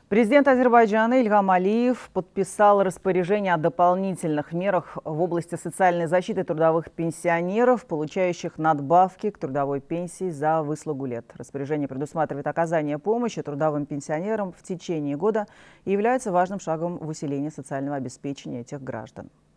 Президент Азербайджана Ильгам Алиев подписал распоряжение о дополнительных мерах в области социальной защиты трудовых пенсионеров, получающих надбавки к трудовой пенсии за выслугу лет. Распоряжение предусматривает оказание помощи трудовым пенсионерам в течение года и является важным шагом в усилении социального обеспечения этих граждан.